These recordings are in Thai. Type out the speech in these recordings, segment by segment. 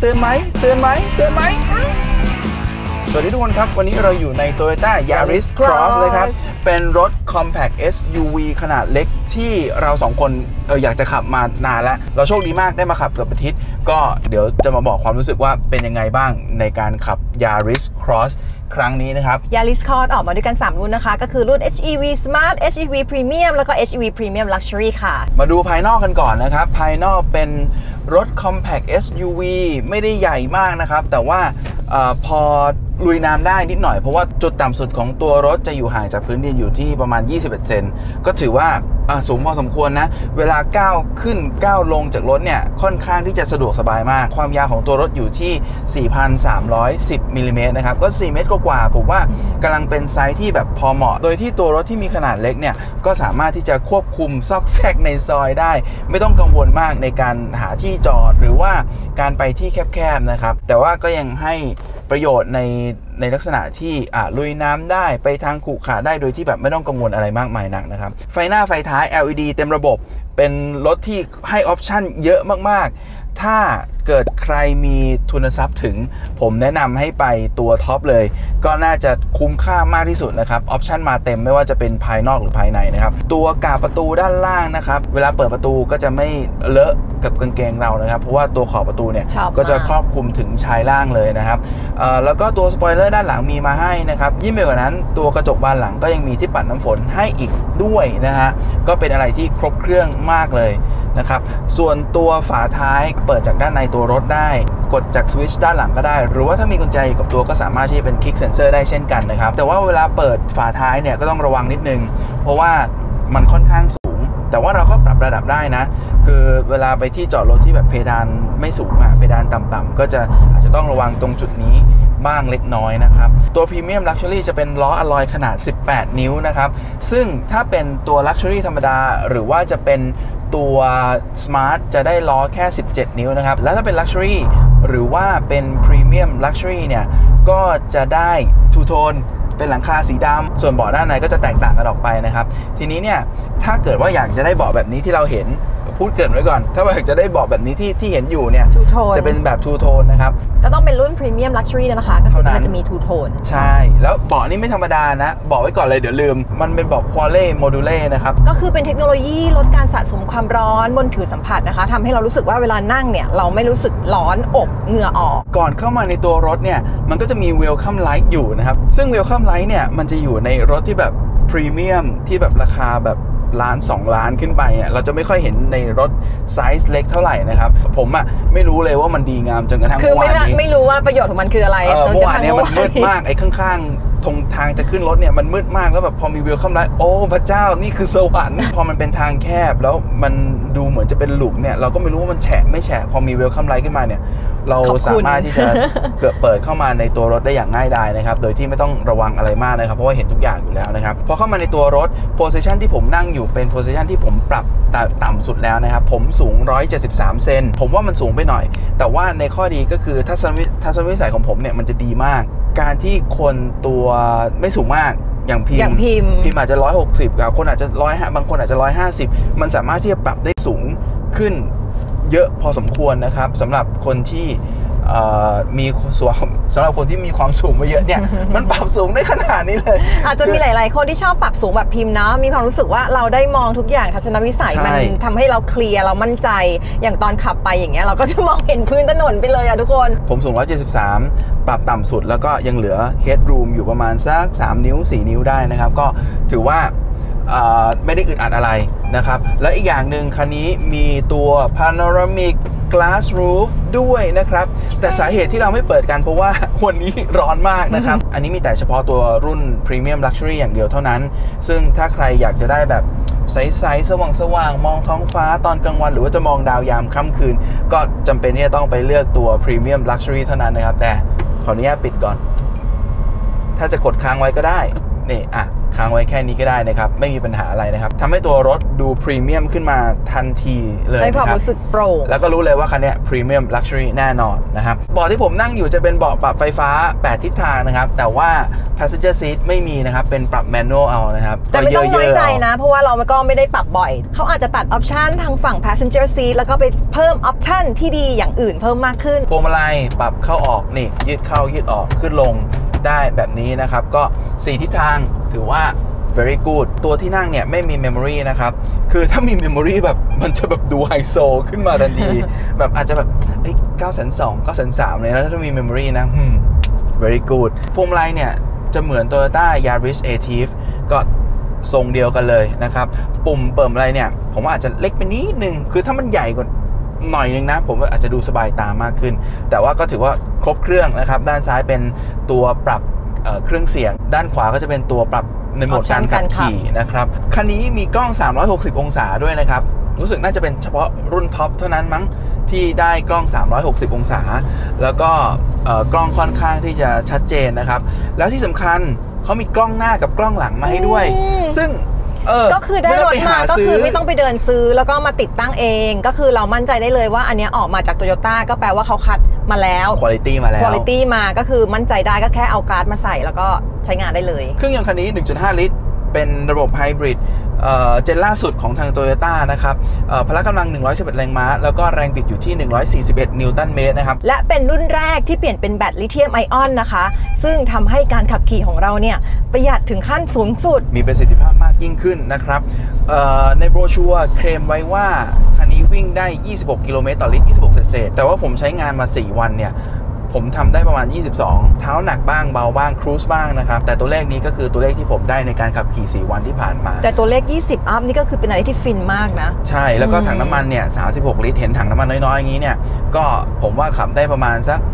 ตือนไหมเตือนไหมเตือนไหมสวัสดีทุกคนครับวันนี้เราอยู่ใน Toyota Yaris Cross เลยครับเป็นรถ Compact SUV ขนาดเล็กที่เราสองคนอยากจะขับมานานแล้วเราโชคดีมากได้มาขับเกือบอาทิตย์ก็เดี๋ยวจะมาบอกความรู้สึกว่าเป็นยังไงบ้างในการขับ Yaris Cross ครั้งนี้นะครับ Yaris Cross ออกมาด้วยกัน3รุ่นนะคะก็คือรุ่น HEV Smart HEV Premium แล้วก็ HEV Premium Luxury ค่ะมาดูภายนอกกันก่อนนะครับภายนอกเป็นรถ Compact SUV ไม่ได้ใหญ่มากนะครับแต่ว่าพอลุยน้ำได้นิดหน่อยเพราะว่าจุดต่ำสุดของตัวรถจะอยู่ห่างจากพื้นดินอยู่ที่ประมาณ21 เซนก็ถือว่าสูงพอสมควรนะเวลาก้าวขึ้นก้าวลงจากรถเนี่ยค่อนข้างที่จะสะดวกสบายมากความยาวของตัวรถอยู่ที่ 4,310 มิลลิเมตรนะครับก็4 เมตรกว่าผมว่ากำลังเป็นไซส์ที่แบบพอเหมาะโดยที่ตัวรถที่มีขนาดเล็กเนี่ยก็สามารถที่จะควบคุมซอกแซกในซอยได้ไม่ต้องกังวลมากในการหาที่จอดหรือว่าการไปที่แคบๆนะครับแต่ว่าก็ยังให้ประโยชน์ในลักษณะที่ลุยน้ำได้ไปทางขรุขระได้โดยที่แบบไม่ต้องกังวลอะไรมากมายนักนะครับไฟหน้าไฟท้าย LED เต็มระบบเป็นรถที่ให้ออปชั่นเยอะมากๆถ้าเกิดใครมีทุนทรัพย์ถึงผมแนะนำให้ไปตัวท็อปเลยก็น่าจะคุ้มค่ามากที่สุดนะครับออปชั่นมาเต็มไม่ว่าจะเป็นภายนอกหรือภายในนะครับตัวกาบประตูด้านล่างนะครับเวลาเปิดประตูก็จะไม่เลอะกับกางเกงเรานะครับเพราะว่าตัวขอบประตูเนี่ยก็จะครอบคลุมถึงชายล่างเลยนะครับแล้วก็ตัวสปอยเลอร์ด้านหลังมีมาให้นะครับยิ่งไปกว่านั้นตัวกระจกบานหลังก็ยังมีที่ปัดน้ำฝนให้อีกด้วยนะฮะก็เป็นอะไรที่ครบเครื่องมากเลยนะครับส่วนตัวฝาท้ายเปิดจากด้านในตัวรถได้กดจากสวิตช์ด้านหลังก็ได้หรือว่าถ้ามีกุญแจอยู่กับตัวก็สามารถที่จะเป็นคลิกเซนเซอร์ได้เช่นกันนะครับแต่ว่าเวลาเปิดฝาท้ายเนี่ยก็ต้องระวังนิดนึงเพราะว่ามันค่อนข้างสูงแต่ว่าเราก็ปรับระดับได้นะคือเวลาไปที่จอดรถที่แบบเพดานไม่สูงเพดานต่ำๆก็จะอาจจะต้องระวังตรงจุดนี้บ้างเล็กน้อยนะครับตัว Premium Luxury จะเป็นล้ออะลอยขนาด18 นิ้วนะครับซึ่งถ้าเป็นตัว Luxury ธรรมดาหรือว่าจะเป็นตัว Smart จะได้ล้อแค่17 นิ้วนะครับแล้วถ้าเป็น Luxury หรือว่าเป็น Premium Luxury เนี่ยก็จะได้ทูโทนเป็นหลังคาสีดำส่วนเบาะด้านในก็จะแตกต่างกันออกไปนะครับทีนี้เนี่ยถ้าเกิดว่าอยากจะได้เบาะแบบนี้ที่เราเห็นพูดเกริ่นไว้ก่อนถ้าอยากจะได้เบาะแบบนี้ที่เห็นอยู่เนี่ยจะเป็นแบบทูโทนนะครับก็ต้องเป็นรุ่น Premium Luxury นะคะก็คือมันจะมีทูโทนใช่แล้วเบาะนี่ไม่ธรรมดานะบอกไว้ก่อนเลยเดี๋ยวลืมมันเป็นเบาะ Quale Module นะครับก็คือเป็นเทคโนโลยีลดการสะสมความร้อนบนผิวสัมผัสนะคะทำให้เรารู้สึกว่าเวลานั่งเนี่ยเราไม่รู้สึกร้อนอบเหงื่อออกก่อนเข้ามาในตัวรถเนี่ยมันก็จะมี Welcome Light อยู่นะครับซึ่ง Welcome Light เนี่ยมันจะอยู่ในรถที่แบบพรีเมียมที่แบบราคาแบบล้าน2 ล้านขึ้นไปอ่ะเราจะไม่ค่อยเห็นในรถไซส์เล็กเท่าไหร่นะครับผมอ่ะไม่รู้เลยว่ามันดีงามจนกระทั่งเมื่อวานนี้ไม่รู้ว่าประโยชน์ของมันคืออะไรเมื่อวานนี้มันมืดมากไอ้ข้างๆตรงทางจะขึ้นรถเนี่ยมันมืดมากแล้วแบบพอมีเวลคัมไลท์โอ้พระเจ้านี่คือสวรรค์พอมันเป็นทางแคบแล้วมันดูเหมือนจะเป็นหลุมเนี่ยเราก็ไม่รู้ว่ามันแฉะไม่แฉะพอมีเวลคัมไลท์ขึ้นมาเนี่ยเราสามารถที่จะเปิดเข้ามาในตัวรถได้อย่างง่ายดายนะครับโดยที่ไม่ต้องระวังอะไรมากนะครับเพราะว่าเห็นทุกอย่างอยู่แล้วนะครับพอเข้ามาในตัวรถโพสิชันที่ผมนั่งอยู่เป็นโพสิชันที่ผมปรับต่ำสุดแล้วนะครับผมสูง173 เซนผมว่ามันสูงไปหน่อยแต่ว่าในข้อดีก็คือทัศนวิสัยของผมเนี่ยมันจะดีมากการที่คนตัวไม่สูงมากอย่างพิมพ์อาจจะ160คนอาจจะ100บางคนอาจจะ150มันสามารถที่จะปรับได้สูงขึ้นเยอะพอสมควรนะครับสำหรับคนที่มีส่วนสำหรับคนที่มีความสูงมาเยอะเนี่ย มันปรับสูงได้ขนาดนี้เลยอาจจะมีหลายๆคนที่ชอบปรับสูงแบบพิมพ์นะมีความรู้สึกว่าเราได้มองทุกอย่างทัศนวิสัยมันทำให้เราเคลียร์เรามั่นใจอย่างตอนขับไปอย่างเงี้ยเราก็จะมองเห็นพื้นถนนไปเลยอะทุกคนผมสูง173ปรับต่ำสุดแล้วก็ยังเหลือ headroom อยู่ประมาณสัก3 นิ้ว 4 นิ้วได้นะครับก็ถือว่าไม่ได้อึดอัดอะไรนะครับและอีกอย่างหนึ่งคันนี้มีตัว Panoramic Glass Roof ด้วยนะครับแต่สาเหตุที่เราไม่เปิดกันเพราะว่าวันนี้ร้อนมากนะครับอันนี้มีแต่เฉพาะตัวรุ่น Premium Luxury อย่างเดียวเท่านั้นซึ่งถ้าใครอยากจะได้แบบใสๆสว่างๆมองท้องฟ้าตอนกลางวันหรือว่าจะมองดาวยามค่ำคืนก็จำเป็นที่จะต้องไปเลือกตัว Premium Luxury เท่านั้นนะครับแต่ขออนุญาตปิดก่อนถ้าจะกดค้างไว้ก็ได้นี่ค้างไว้แค่นี้ก็ได้นะครับไม่มีปัญหาอะไรนะครับทำให้ตัวรถดูพรีเมียมขึ้นมาทันทีเลยให้ความรู้สึกโปร่งแล้วก็รู้เลยว่าคันนี้พรีเมียมลักชัวรี่แน่นอนนะครับเบาะที่ผมนั่งอยู่จะเป็นเบาะปรับไฟฟ้า8ทิศทางนะครับแต่ว่า passenger seat ไม่มีนะครับเป็นปรับ manual เอานะครับแต่ไม่ต้องน้อยใจนะเพราะว่าเราก็ไม่ได้ปรับบ่อยเขาอาจจะตัดออปชันทางฝั่ง passenger seat แล้วก็ไปเพิ่มออปชันที่ดีอย่างอื่นเพิ่มมากขึ้นพวงมาลัยปรับเข้าออกนี่ยืดเข้ายืดออกขึ้นลงได้แบบนี้นะครับก็4ทิศทางถือว่า very good ตัวที่นั่งเนี่ยไม่มี memory นะครับคือถ้ามี memory แบบมันจะแบบดูไฮโซขึ้นมาทันที แบบอาจจะแบบ9,200 9,300เลยนะถ้ามี memory นะvery good พวงมาลัยเนี่ยจะเหมือน Toyota Yaris Active ก็ทรงเดียวกันเลยนะครับปุ่มเปิดอะไรเนี่ยผมว่าอาจจะเล็กไปนิดนึงคือถ้ามันใหญ่กว่าหน่อยนึงนะผมว่าอาจจะดูสบายตามากขึ้นแต่ว่าก็ถือว่าครบเครื่องนะครับด้านซ้ายเป็นตัวปรับเครื่องเสียงด้านขวาก็จะเป็นตัวปรับในโหมดการขับขี่นะครับคันนี้มีกล้อง360องศาด้วยนะครับรู้สึกน่าจะเป็นเฉพาะรุ่นท็อปเท่านั้นมั้งที่ได้กล้อง360องศาแล้วก็กล้องค่อนข้างที่จะชัดเจนนะครับแล้วที่สำคัญเขามีกล้องหน้ากับกล้องหลังมาให้ด้วยซึ่งก็คือได้รถมาก็คือไม่ต้องไปเดินซื้อแล้วก็มาติดตั้งเองก็คือเรามั่นใจได้เลยว่าอันนี้ออกมาจากโตโยต้าก็แปลว่าเขาคัดมาแล้วคุณภาพมาแล้วคุณภาพมาก็คือมั่นใจได้ก็แค่เอาการ์ดมาใส่แล้วก็ใช้งานได้เลยเครื่องยนต์คันนี้ 1.5 ลิตรเป็นระบบไฮบริดเจนล่าสุดของทาง Toyota นะครับพละกำลัง111แรงม้าแล้วก็แรงบิดอยู่ที่141นิวตันเมตรนะครับและเป็นรุ่นแรกที่เปลี่ยนเป็นแบตลิเธียมไอออนนะคะซึ่งทำให้การขับขี่ของเราเนี่ยประหยัดถึงขั้นสูงสุดมีประสิทธิภาพมากยิ่งขึ้นนะครับในโบรชัวร์เคลมไว้ว่าคันนี้วิ่งได้26กิโลเมตรต่อลิตร26เศษแต่ว่าผมใช้งานมา4วันเนี่ยผมทำได้ประมาณ22เท้าหนักบ้างเบาบ้างครูซบ้างนะครับแต่ตัวเลขนี้ก็คือตัวเลขที่ผมได้ในการขับขี่4วันที่ผ่านมาแต่ตัวเลข20อัพนี่ก็คือเป็นอะไรที่ฟินมากนะใช่แล้วก็ถังน้ำมันเนี่ย36ลิตรเห็นถังน้ำมันน้อยๆอย่างนี้เนี่ยก็ผมว่าขับได้ประมาณสัก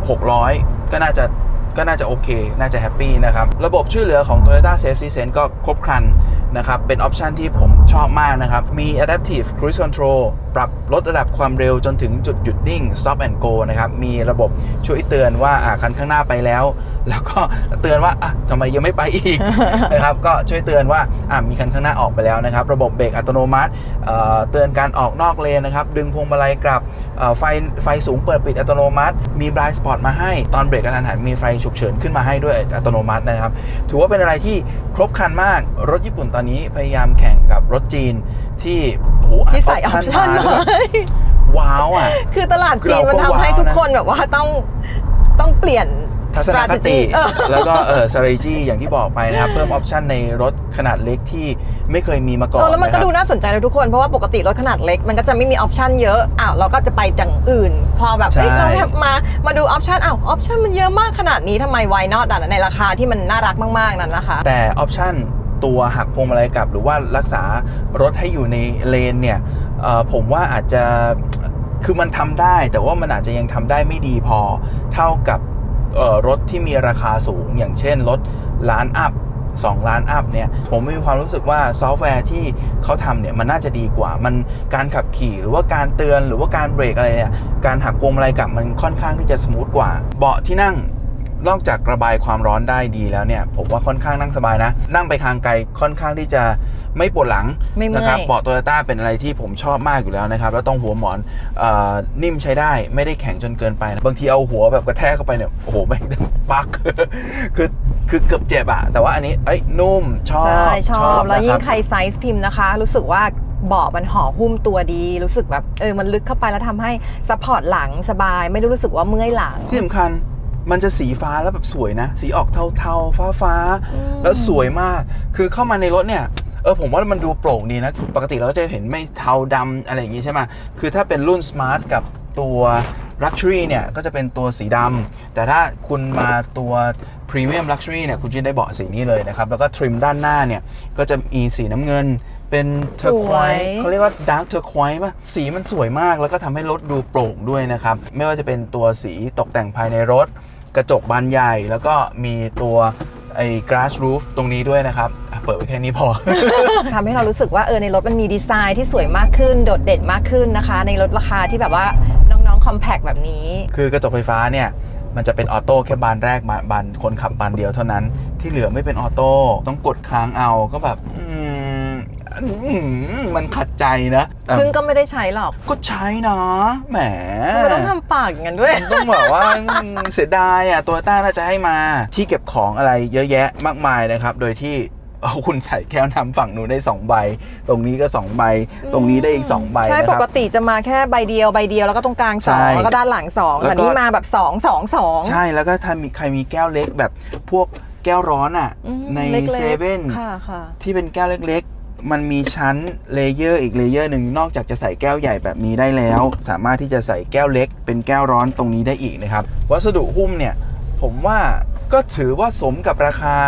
600ก็น่าจะโอเคน่าจะแฮปปี้นะครับระบบช่วยเหลือของ Toyota Safety Sense ก็ครบครันนะครับเป็นออปชันที่ผมชอบมากนะครับมี Adaptive Cruise Control ปรับลดระดับความเร็วจนถึงจุดหยุดนิ่ง Stop and Go นะครับมีระบบช่วยเตือนว่าคันข้างหน้าไปแล้วแล้วก็เตือนว่าทำไมยังไม่ไปอีก นะครับก็ช่วยเตือนว่ามีคันข้างหน้าออกไปแล้วนะครับระบบเบรกอัตโนมัติเตือนการออกนอกเลนนะครับดึงพวงมาลัยกลับไฟสูงเปิดปิดอัตโนมัติมี Blind Spot มาให้ตอนเบรกกระทันหันมีไฟฉุกเฉินขึ้นมาให้ด้วยอัตโนมัตินะครับถือว่าเป็นอะไรที่ครบครันมากรถญี่ปุ่นตอนนี้พยายามแข่งกับรถจีนที่ใส่ออปชั่นมาว้าวคือตลาดจีนมันทำให้ทุกคนแบบว่าต้องเปลี่ยนทัศนคติแล้วก็strategy อย่างที่บอกไปนะครับเพิ่มออปชันในรถขนาดเล็กที่ไม่เคยมีมาก่อนแล้วมันก็ดูน่าสนใจนะทุกคนเพราะว่าปกติรถขนาดเล็กมันก็จะไม่มีออปชันเยอะเราก็จะไปอย่างอื่นพอแบบเรามาดูออปชันออปชันมันเยอะมากขนาดนี้ทำไม why not ในราคาที่มันน่ารักมากๆนั้นนะคะแต่ออปชันตัวหักพวงมาลัยกลับหรือว่ารักษารถให้อยู่ในเลนเนี่ยผมว่าอาจจะคือมันทำได้แต่ว่ามันอาจจะยังทำได้ไม่ดีพอเท่ากับรถที่มีราคาสูงอย่างเช่นรถล้านอัพ2ล้านอัพเนี่ยผมมีความรู้สึกว่าซอฟต์แวร์ที่เขาทำเนี่ยมันน่าจะดีกว่ามันการขับขี่หรือว่าการเตือนหรือว่าการเบรกอะไรเนี่ยการหักพวงมาลัยกลับมันค่อนข้างที่จะสมูทกว่าเบาะที่นั่งนอกจากระบายความร้อนได้ดีแล้วเนี่ยผมว่าค่อนข้างนั่งสบายนะนั่งไปทางไกลค่อนข้างที่จะไม่ปวดหลังนะครับเบาะโตโยต้าเป็นอะไรที่ผมชอบมากอยู่แล้วนะครับแล้วต้องหัวหมอนนิ่มใช้ได้ไม่ได้แข็งจนเกินไปนะบางทีเอาหัวแบบกระแทกเข้าไปเนี่ยโอ้โหแม่งปัก คือเกือบเจ็บแต่ว่าอันนี้นุ่มชอบแล้วยิ่งใครไซส์พิมพ์นะคะรู้สึกว่าเบาะมันห่อหุ้มตัวดีรู้สึกแบบมันลึกเข้าไปแล้วทำให้ซัพพอร์ตหลังสบายไม่ได้รู้สึกว่าเมื่อยหลังที่สำคัญมันจะสีฟ้าแล้วแบบสวยนะสีออกเทาๆฟ้าแล้วสวยมากคือเข้ามาในรถเนี่ยผมว่ามันดูโปร่งดีนะปกติเราจะเห็นไม่เทาดำอะไรอย่างงี้ใช่ไหมคือถ้าเป็นรุ่น Smart กับตัว Luxury เนี่ยก็จะเป็นตัวสีดำแต่ถ้าคุณมาตัว Premium Luxury เนี่ยคุณจะได้เบาะสีนี้เลยนะครับแล้วก็ทริมด้านหน้าเนี่ยก็จะมีสีน้ำเงินเป็นเทอร์ควอยซ์เขาเรียกว่าดาร์กเทอร์ควอยซ์ป่ะสีมันสวยมากแล้วก็ทำให้รถดูโปร่งด้วยนะครับไม่ว่าจะเป็นตัวสีตกแต่งภายในรถกระจกบานใหญ่แล้วก็มีตัวglass roof ตรงนี้ด้วยนะครับเปิดไว้แค่นี้พอทำให้เรารู้สึกว่าในรถมันมีดีไซน์ที่สวยมากขึ้นโดดเด่นมากขึ้นนะคะในรถราคาที่แบบว่าน้องๆ compact แบบนี้คือกระจกไฟฟ้าเนี่ยมันจะเป็นออโต้แค่บานแรกบานคนขับบานเดียวเท่านั้นที่เหลือไม่เป็นออโต้ต้องกดค้างเอาก็แบบมันขัดใจนะซึ่งก็ไม่ได้ใช้หรอกก็ใช้นะแหมไม่ต้องทำปากอย่างนั้นด้วยต้องแบบว่าเสียดายอ่ะโตโยต้าน่าจะให้มาที่เก็บของอะไรเยอะแยะมากมายนะครับโดยที่คุณใส่แก้วน้ำฝั่งนู้นได้2ใบตรงนี้ก็2ใบตรงนี้ได้อีก2ใบใช่ปกติจะมาแค่ใบเดียวแล้วก็ตรงกลาง2แล้วก็ด้านหลัง2แต่นี่มาแบบ2 ใช่แล้วก็ถ้ามีใครมีแก้วเล็กแบบพวกแก้วร้อนอ่ะในเซเว่นที่เป็นแก้วเล็กๆมันมีชั้นเลเยอร์อีกเลเยอร์หนึ่งนอกจากจะใส่แก้วใหญ่แบบนี้ได้แล้วสามารถที่จะใส่แก้วเล็กเป็นแก้วร้อนตรงนี้ได้อีกนะครับวัสดุหุ้มเนี่ยผมว่าก็ถือว่าสมกับราคา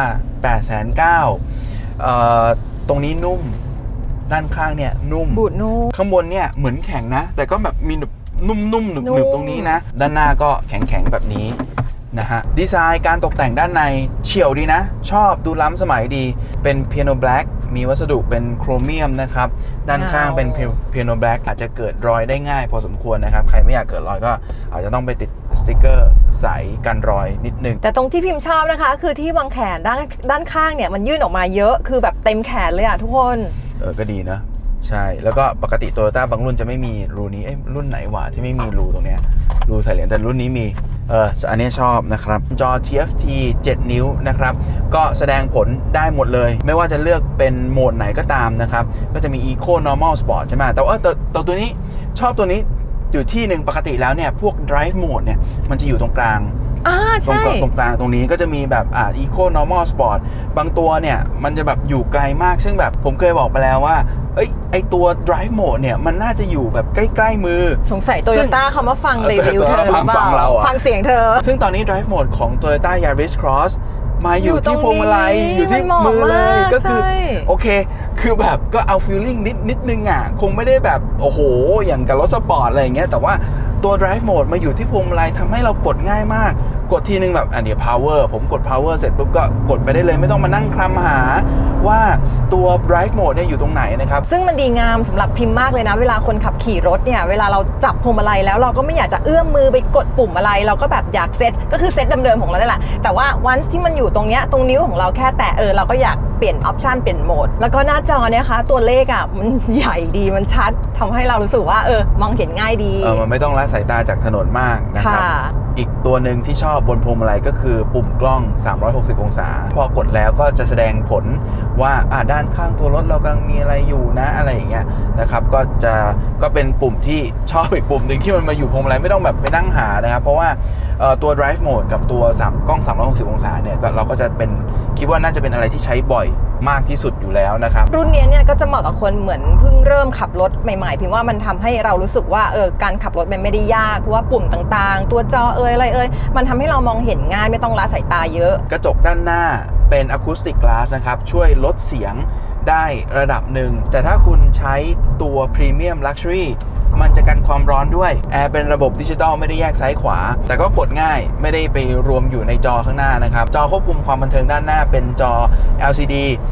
890,000ตรงนี้นุ่มด้านข้างเนี่ยนุ่มบูดนุ่มข้างบนเนี่ยเหมือนแข็งนะแต่ก็แบบมีนุ่มๆหนึบๆตรงนี้นะด้านหน้าก็แข็งๆแบบนี้นะฮะดีไซน์การตกแต่งด้านในเฉียวดีนะชอบดูล้ำสมัยดีเป็นเปียโนแบล็กมีวัสดุเป็นโครเมียมนะครับด้านข้างเป็นเปียโนแบล็กอาจจะเกิดรอยได้ง่ายพอสมควรนะครับใครไม่อยากเกิดรอยก็อาจจะต้องไปติดสติ๊กเกอร์ใสกันรอยนิดนึงแต่ตรงที่พิมพ์ชอบนะคะคือที่วางแขนด้านข้างเนี่ยมันยื่นออกมาเยอะคือแบบเต็มแขนเลยอะทุกคนก็ดีนะใช่แล้วก็ปกติ Toyota บางรุ่นจะไม่มีรูนี้รุ่นไหนวะที่ไม่มีรูตรงเนี้ยรูใส่เหรียญแต่รุ่นนี้มีอันนี้ชอบนะครับจอ TFT 7 นิ้วนะครับก็แสดงผลได้หมดเลยไม่ว่าจะเลือกเป็นโหมดไหนก็ตามนะครับก็จะมี Eco Normal Sport ใช่ไหมแต่ว่าตัวนี้ชอบตัวนี้อยู่ที่หนึ่งปกติแล้วเนี่ยพวก Drive Mode เนี่ยมันจะอยู่ตรงกลางตรงกลางตรงนี้ก็จะมีแบบEco Normal Sport บางตัวเนี่ยมันจะแบบอยู่ไกลมากซึ่งแบบผมเคยบอกไปแล้วว่าไอตัว Drive Mode เนี่ยมันน่าจะอยู่แบบใกล้ๆมือสงสัย Toyota เขามาฟังรีวิวเธอฟังเราฟังเสียงเธอซึ่งตอนนี้ Drive Mode ของ Toyota Yaris Cross มาอยู่ที่พวงมาลัยอยู่ที่มือเลยก็คือโอเคคือแบบก็เอา feeling นิดนึงอ่ะคงไม่ได้แบบโอ้โหอย่างกับรถสปอร์ตอะไรอย่างเงี้ยแต่ว่าตัว Drive Mode มาอยู่ที่พวงมาลัยทำให้เรากดง่ายมากกดทีนึงแบบเดี๋ยว power ผมกด power เสร็จปุ๊บก็กดไปได้เลยไม่ต้องมานั่งคลำหาว่าตัว drive mode เนี่ยอยู่ตรงไหนนะครับซึ่งมันดีงามสำหรับพิมพ์มากเลยนะเวลาคนขับขี่รถเนี่ยเวลาเราจับพวงมาลัยแล้วเราก็ไม่อยากจะเอื้อมมือไปกดปุ่มอะไรเราก็แบบอยากเซตก็คือเซตเดิมๆของเราได้แหละแต่ว่า once ที่มันอยู่ตรงเนี้ยตรงนิ้วของเราแค่แตะเราก็อยากเปลี่ยนออปชันเปลี่ยนโหมดแล้วก็หน้าจอเนี่ยค่ะตัวเลขมันใหญ่ดีมันชัดทำให้เรารู้สึกว่ามองเห็นง่ายดีมันไม่ต้องละสายตาจากถนนมากนะครับอีกตัวหนึ่งที่ชอบบนพวงมาลัยก็คือปุ่มกล้อง360องศาพอกดแล้วก็จะแสดงผลว่าด้านข้างตัวรถเรากำลังมีอะไรอยู่นะอะไรอย่างเงี้ยนะครับก็เป็นปุ่มที่ชอบอีกปุ่มหนึ่งที่มันมาอยู่พวงมาลัยไม่ต้องแบบไปนั่งหานะครับเพราะว่าตัว drive mode กับตัวกล้อง360องศาเนี่ยเราก็จะเป็นคิดว่าน่าจะเป็นอะไรที่ใช้บ่อยมากที่สุดอยู่แล้วนะครับรุ่นนี้เนี่ยก็จะเหมาะกับคนเหมือนเพิ่งเริ่มขับรถใหม่ๆพิมพ์ว่ามันทำให้เรารู้สึกว่าการขับรถมันไม่ได้ยากเพราะว่าปุ่มต่างๆตัวจออะไรมันทำให้เรามองเห็นง่ายไม่ต้องละสายตาเยอะกระจกด้านหน้าเป็นอะคูสติกกลาสนะครับช่วยลดเสียงได้ระดับหนึ่งแต่ถ้าคุณใช้ตัวพรีเมียมลักชัวรี่มันจะกันความร้อนด้วยแอร์เป็นระบบดิจิตอลไม่ได้แยกซ้ายขวาแต่ก็กดง่ายไม่ได้ไปรวมอยู่ในจอข้างหน้านะครับจอควบคุมความบันเทิงด้านหน้าเป็นจอ LCD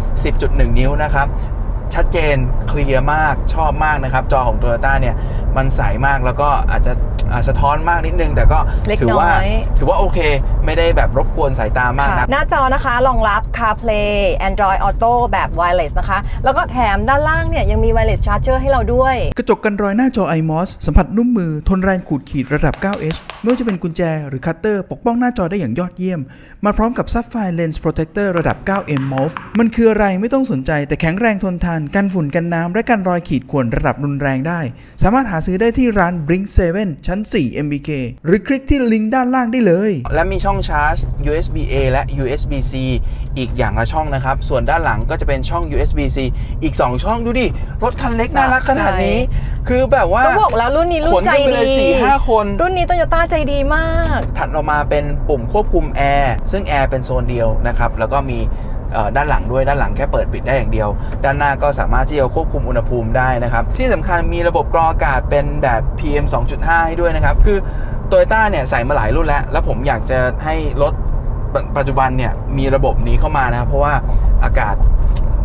10.1 นิ้วนะครับชัดเจนเคลียร์มากชอบมากนะครับจอของ Toyota เนี่ยมันใสมากแล้วก็อาจจะสะท้อนมากนิดนึงแต่ก็ถือว่าโอเคไม่ได้แบบรบกวนสายตามากนะหน้าจอนะคะรองรับ CarPlay Android Auto แบบ Wireless นะคะแล้วก็แถมด้านล่างเนี่ยยังมี Wireless Charger ให้เราด้วยกระจกกันรอยหน้าจอ IMOS สัมผัสนุ่มมือทนแรงขูดขีดระดับ 9H ไม่ว่าจะเป็นกุญแจหรือคัตเตอร์ปกป้องหน้าจอได้อย่างยอดเยี่ยมมาพร้อมกับ Sapphire Lens Protector ระดับ 9M MOF มันคืออะไรไม่ต้องสนใจแต่แข็งแรงทนทานกันฝุ่นกันน้ำและกันรอยขีดข่วนระดับรุนแรงได้สามารถหาซื้อได้ที่ร้าน Blink 7 ชั้น 4 MBK หรือคลิกที่ลิงก์ด้านล่างได้เลยและมีช่องชาร์จ USB-A และ USB-C อีกอย่างละช่องนะครับส่วนด้านหลังก็จะเป็นช่อง USB-C อีก2ช่องดูดิรถคันเล็กน่ารักขนาดนี้คือแบบว่าก็บอกแล้วรุ่นนี้รุ่นใจดี 4-5 คนรุ่นนี้ Toyota ใจดีมากถัดออกมาเป็นปุ่มควบคุมแอร์ซึ่งแอร์เป็นโซนเดียวนะครับแล้วก็มีด้านหลังด้วยด้านหลังแค่เปิดปิดได้อย่างเดียวด้านหน้าก็สามารถที่จะควบคุมอุณหภูมิได้นะครับที่สำคัญมีระบบกรองอากาศเป็นแบบ PM 2.5 ให้ด้วยนะครับคือ Toyota เนี่ยใส่มาหลายรุ่นแล้วผมอยากจะให้รถปัจจุบันเนี่ยมีระบบนี้เข้ามานะครับเพราะว่าอากาศ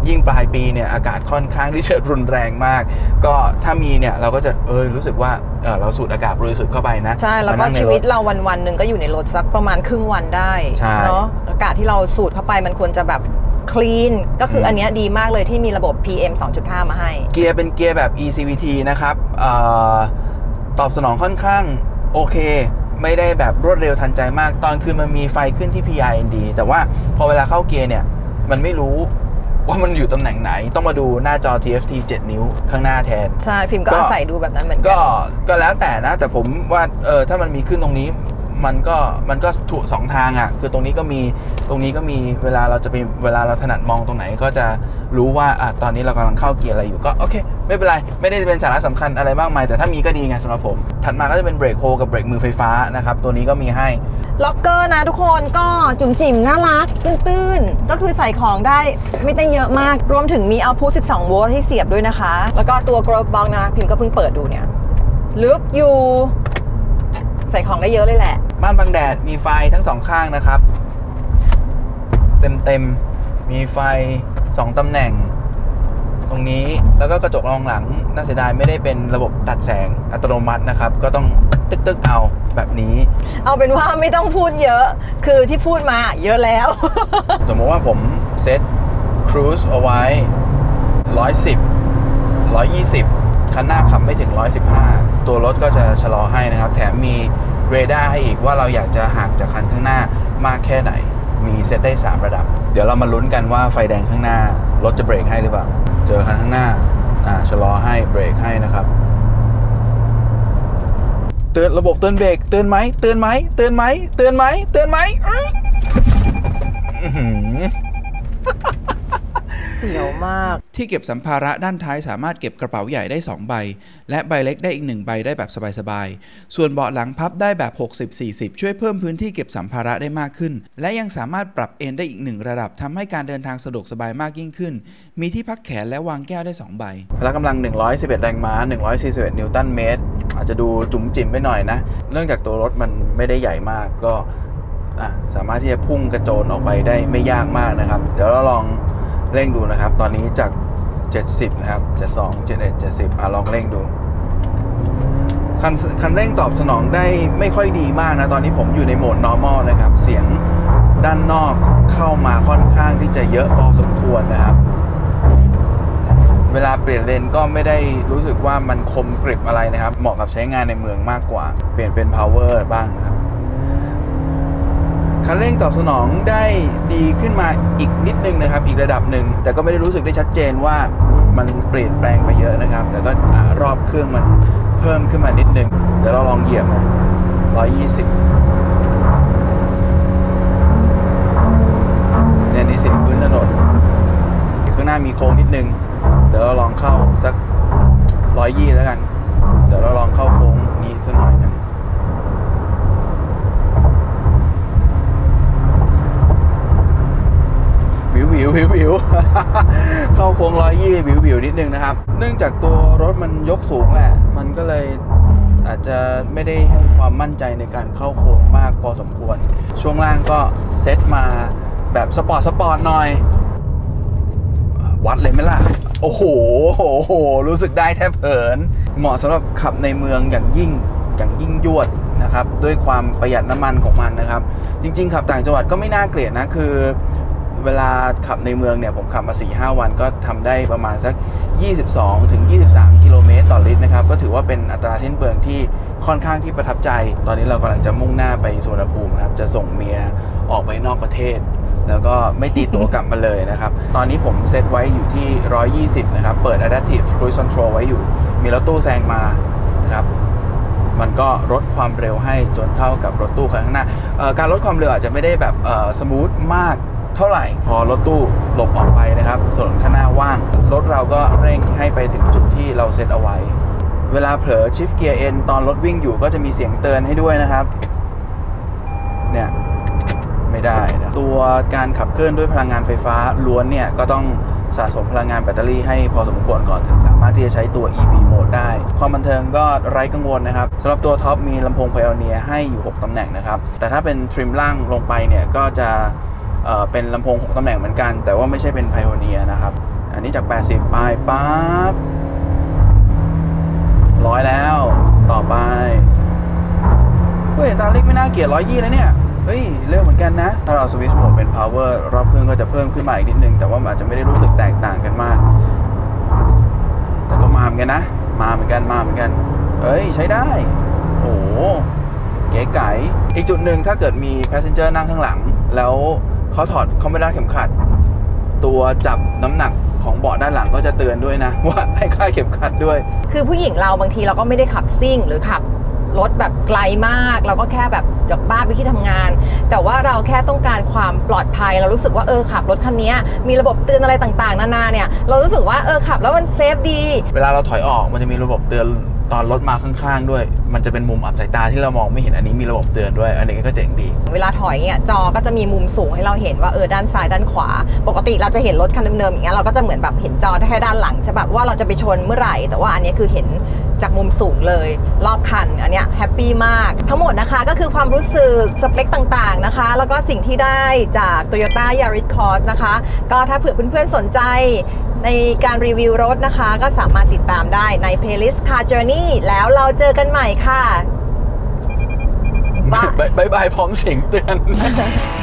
ยิ่งปลายปีเนี่ยอากาศค่อนข้างที่จะรุนแรงมากก็ถ้ามีเนี่ยเราก็จะรู้สึกว่าเราสูดอากาศบริสุทธิ์เข้าไปนะใช่แล้วก็ชีวิตเราวันหนึ่งก็อยู่ในรถสักประมาณครึ่งวันได้เนาะอากาศที่เราสูดเข้าไปมันควรจะแบบคลีนก็คืออันนี้ดีมากเลยที่มีระบบ PM 2.5 มาให้เกียร์เป็นเกียร์แบบ ECVT นะครับตอบสนองค่อนข้างโอเคไม่ได้แบบรวดเร็วทันใจมากตอนคืนมันมีไฟขึ้นที่ PIND แต่ว่าพอเวลาเข้าเกียร์เนี่ยมันไม่รู้ว่ามันอยู่ตำแหน่งไหนต้องมาดูหน้าจอ TFT 7 นิ้วข้างหน้าแทนใช่พิมพ์ก็อาศัยดูแบบนั้นเหมือนกันก็แล้วแต่นะแต่ผมว่าถ้ามันมีขึ้นตรงนี้มันก็ถูก2ทางอ่ะคือตรงนี้ก็มีตรงนี้ก็มีเวลาเราถนัดมองตรงไหนก็จะรู้ว่าตอนนี้เรากำลังเข้าเกียร์อะไรอยู่ก็โอเคไม่เป็นไรไม่ได้เป็นสาระสำคัญอะไรมากมายแต่ถ้ามีก็ดีไงสำหรับผมถัดมาก็จะเป็นเบรกโฮกับเบรกมือไฟฟ้านะครับตัวนี้ก็มีให้ล็อกเกอร์นะทุกคนก็จุ๋มจิ๋มน่ารักตื้นๆก็คือใส่ของได้ไม่ได้เยอะมากรวมถึงมีเอาพุท12 โวลต์ให้เสียบด้วยนะคะแล้วก็ตัว Glove Box นะพิมก็เพิ่งเปิดดูเนี่ยลึกอยู่ใส่ของได้เยอะเลยแหละม่านบังแดดมีไฟทั้ง2ข้างนะครับเต็มมีไฟ2ตำแหน่งตรงนี้แล้วก็กระจกมองหลังน่าเสียดายไม่ได้เป็นระบบตัดแสงอัตโนมัตินะครับก็ต้องตึกเอาแบบนี้เอาเป็นว่าไม่ต้องพูดเยอะคือที่พูดมาเยอะแล้วสมมติว่าผมเซตครูซเอาไว้110 120คันหน้าขับไม่ถึง115ตัวรถก็จะชะลอให้นะครับแถมมีเรดาร์ให้อีกว่าเราอยากจะห่างจากคันข้างหน้ามากแค่ไหนมีเซตได้3ระดับเดี๋ยวเรามาลุ้นกันว่าไฟแดงข้างหน้ารถจะเบรกให้หรือเปล่าเจอคันข้างหน้าชะลอให้เบรกให้นะครับเตือนระบบเตือนเบรกเตือนไหมเตือนไหมเตือนไหมเตือนไหมเตือนไหมเสียวมากที่เก็บสัมภาระด้านท้ายสามารถเก็บกระเป๋าใหญ่ได้2ใบและใบเล็กได้อีก1ใบได้แบบสบายๆส่วนเบาะหลังพับได้แบบ 60-40 ช่วยเพิ่มพื้นที่เก็บสัมภาระได้มากขึ้นและยังสามารถปรับเอนได้อีก1ระดับทำให้การเดินทางสะดวกสบายมากยิ่งขึ้นมีที่พักแขนและวางแก้วได้2ใบพละกำลัง111แรงม้า141นิวตันเมตรอาจจะดูจุ๋มจิ๋มไปหน่อยนะเนื่องจากตัวรถมันไม่ได้ใหญ่มากก็สามารถที่จะพุ่งกระโจนออกไปได้ไม่ยากมากนะครับเดี๋ยวเราลองเร่งดูนะครับตอนนี้จาก70นะครับ72 71 70ลองเร่งดูคันเร่งตอบสนองได้ไม่ค่อยดีมากนะตอนนี้ผมอยู่ในโหมด normal นะครับเสียงด้านนอกเข้ามาค่อนข้างที่จะเยอะพอสมควรนะครับเวลาเปลี่ยนเลนก็ไม่ได้รู้สึกว่ามันคมกริบอะไรนะครับเหมาะกับใช้งานในเมืองมากกว่าเปลี่ยนเป็น power บ้างนะครับคันเร่งตอบสนองได้ดีขึ้นมาอีกนิดนึงนะครับอีกระดับหนึ่งแต่ก็ไม่ได้รู้สึกได้ชัดเจนว่ามันเปลี่ยนแปลงไปเยอะนะครับแล้วก็รอบเครื่องมันเพิ่มขึ้นมานิดนึงเดี๋ยวเราลองเหยียบนะ120เนี่ยนี่เสียงพื้นถนนข้างหน้ามีโค้งนิดนึงเดี๋ยวเราลองเข้าสัก120แล้วกันเดี๋ยวเราลองเข้าโค้งนี้สักหน่อยนึงวิวเข้าโค้ง120วิวนิดนึงนะครับเนื่องจากตัวรถมันยกสูงแหละมันก็เลยอาจจะไม่ได้ให้ความมั่นใจในการเข้าโค้งมากพอสมควรช่วงล่างก็เซตมาแบบสปอร์ตหน่อยวัดเลยไหมล่ะโอ้โหรู้สึกได้แทบเหินเหมาะสำหรับขับในเมืองอย่างยิ่งยวดนะครับด้วยความประหยัดน้ำมันของมันนะครับจริงๆขับต่างจังหวัดก็ไม่น่าเกลียดนะคือเวลาขับในเมืองเนี่ยผมขับมา 4-5 วันก็ทำได้ประมาณสัก 22-23 กิโลเมตรต่อลิตรนะครับก็ถือว่าเป็นอัตราสิ้นเปลืองที่ค่อนข้างที่ประทับใจตอนนี้เรากำลังจะมุ่งหน้าไปสุวรรณภูมินะครับจะส่งเมียออกไปนอกประเทศแล้วก็ไม่ตีตั๋วกลับมาเลยนะครับตอนนี้ผมเซตไว้อยู่ที่120นะครับเปิด Adaptive Cruise Control ไว้อยู่มีรถตู้แซงมานะครับมันก็ลดความเร็วให้จนเท่ากับรถตู้ข้างหน้าการลดความเร็วอาจจะไม่ได้แบบสมูทมากเท่าไหร่พอรถตู้หลบออกไปนะครับถนนข้างหน้าว่างรถเราก็เร่งให้ไปถึงจุดที่เราเซตเอาไว้เวลาเผลอชิฟต์เกียร์เอ็นตอนรถวิ่งอยู่ก็จะมีเสียงเตือนให้ด้วยนะครับเนี่ยไม่ได้นะตัวการขับเคลื่อนด้วยพลังงานไฟฟ้าล้วนเนี่ยก็ต้องสะสมพลังงานแบตเตอรี่ให้พอสมควรก่อนถึงสามารถที่จะใช้ตัว EV Mode ได้ความบันเทิงก็ไร้กังวลนะครับสำหรับตัวท็อปมีลำโพง Pioneer ให้อยู่6ตำแหน่งนะครับแต่ถ้าเป็นทริมล่างลงไปเนี่ยก็จะเป็นลำโพง6ตำแหน่งเหมือนกันแต่ว่าไม่ใช่เป็น Pioneer นะครับอันนี้จาก80ไปปั๊บ100แล้วต่อไปเฮ้ยตาเล็กไม่น่าเกลียด120แล้วเนี่ยเฮ้ยเร็วเหมือนกันนะถ้าเราสวิตช์โหมดเป็น power รอบเครื่องก็จะเพิ่มขึ้นมาอีกนิดนึงแต่ว่าอาจจะไม่ได้รู้สึกแตกต่างกันมากแต่ก็มาเหมือนกันนะมาเหมือนกันเอ้ยใช้ได้โอ้เก๋ไก๋อีกจุดหนึ่งถ้าเกิดมี passenger นั่งข้างหลังแล้วเขาไม่ได้เข็มขัดตัวจับน้ำหนักของเบาะด้านหลังก็จะเตือนด้วยนะว่าให้คาดเข็มขัดด้วยคือผู้หญิงเราบางทีเราก็ไม่ได้ขับซิ่งหรือขับรถแบบไกลมากเราก็แค่แบบจากบ้านไปที่ทำงานแต่ว่าเราแค่ต้องการความปลอดภัยเรารู้สึกว่าขับรถคันนี้มีระบบเตือนอะไรต่างๆนานาเนี่ยเรารู้สึกว่าขับแล้วมันเซฟดีเวลาเราถอยออกมันจะมีระบบเตือนตอนรถมาข้างๆด้วยมันจะเป็นมุมอับสายตาที่เรามองไม่เห็นอันนี้มีระบบเตือนด้วยอันนี้ก็เจ๋งดีเวลาถอยเนี่ยจอก็จะมีมุมสูงให้เราเห็นว่าด้านซ้ายด้านขวาปกติเราจะเห็นรถคันเดิมๆอย่างเงี้ยเราก็จะเหมือนแบบเห็นจอแค่ด้านหลังใช่แบบว่าเราจะไปชนเมื่อไหร่แต่ว่าอันนี้คือเห็นจากมุมสูงเลยรอบคันอันเนี้ยแฮปปี้มากทั้งหมดนะคะก็คือความรู้สึกสเปคต่างๆนะคะแล้วก็สิ่งที่ได้จาก Toyota Yaris Cross นะคะก็ถ้าเผื่อเพื่อนๆสนใจในการรีวิวรถนะคะก็สามารถติดตามได้ใน playlist Car Journey แล้วเราเจอกันใหม่ค่ะบ๊ายบายพร้อมเสียงเตือน